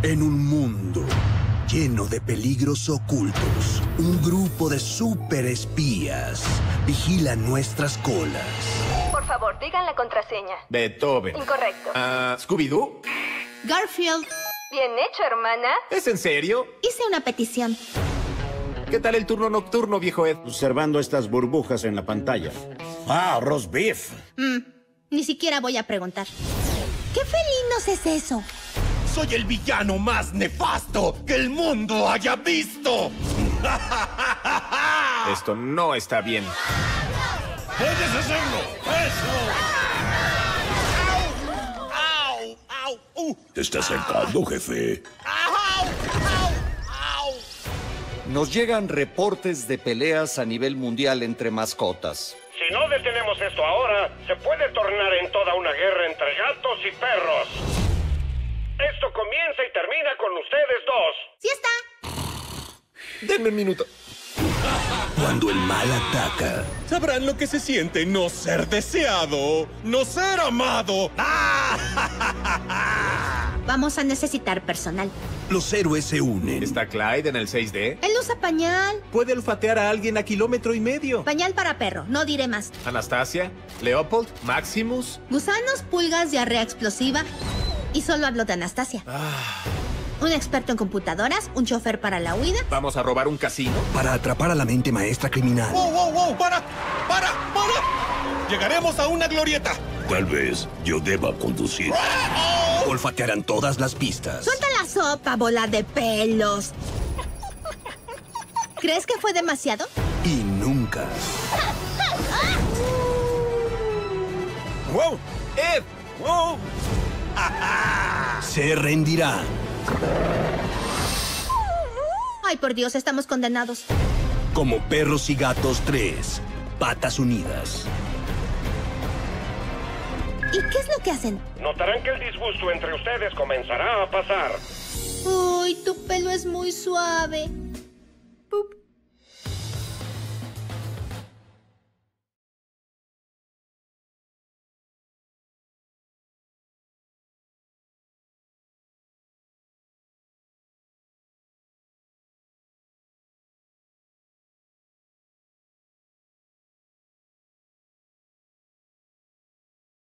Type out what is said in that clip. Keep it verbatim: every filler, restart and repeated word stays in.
En un mundo lleno de peligros ocultos, un grupo de superespías vigila nuestras colas. Por favor, digan la contraseña. Beethoven. Incorrecto. Ah, ¿Scooby-Doo? Garfield. Bien hecho, hermana. ¿Es en serio? Hice una petición. ¿Qué tal el turno nocturno, viejo Ed? Observando estas burbujas en la pantalla. Ah, roast beef. Mm, ni siquiera voy a preguntar. ¿Qué felinos es eso? Soy el villano más nefasto que el mundo haya visto. Esto no está bien. ¡Puedes hacerlo! ¡Eso! ¡Au! ¡Au! ¡Uh! Te está acercando, jefe. ¡Au! ¡Au! ¡Au! Nos llegan reportes de peleas a nivel mundial entre mascotas. Si no detenemos esto ahora, se puede tornar en toda una guerra entre gatos y perros. Esto comienza y termina con ustedes dos. ¡Sí está! Denme un minuto. Cuando el mal ataca, Sabrán lo que se siente no ser deseado, no ser amado. Vamos a necesitar personal. los héroes se unen. ¿Está Clyde en el seis D? Él usa pañal. Puede olfatear a alguien a kilómetro y medio. Pañal para perro, no diré más. Anastasia, Leopold, Maximus. Gusanos, pulgas, diarrea explosiva. Y solo hablo de Anastasia. Ah. Un experto en computadoras, un chofer para la huida. ¿Vamos a robar un casino? Para atrapar a la mente maestra criminal. ¡Wow, wow, wow! ¡Para! ¡Para! ¡Para! Llegaremos a una glorieta. Tal vez yo deba conducir. Olfatearán todas las pistas. Suelta la sopa, bola de pelos. ¿Crees que fue demasiado? Y nunca ¡Wow! ¡Ed! ¡Wow! se rendirán. Ay, por Dios, estamos condenados. Como Perros y Gatos tres, Patas Unidas. ¿Y qué es lo que hacen? Notarán que el disgusto entre ustedes comenzará a pasar. Uy, tu pelo es muy suave.